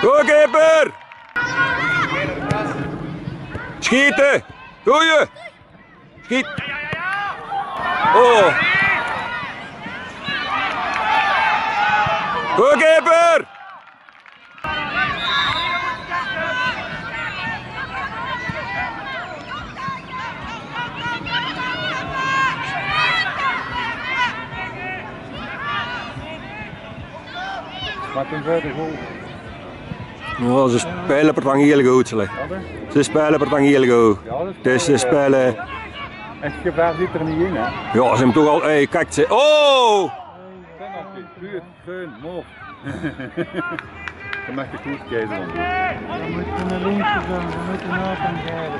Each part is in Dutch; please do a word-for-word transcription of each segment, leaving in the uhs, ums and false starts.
Goed, keeper! Schieten! Goeie! Schiet! Oh! Goed, keeper! Wat een verder goal. Nou, ze spelen per heel goed. Ze spelen per heel goed. Dus ze spelen. Het gevaar zit er niet in, hè? Ja, ze hebben toch al. Hey, kijk ze. Oh! Penalty, puur, geun, mocht. Dan mag de koers keizer aan doen. We moeten naar links gaan, we moeten naar gaan rijden.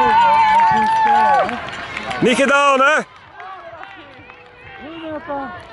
Niet gedaan, hè? Goed, papa.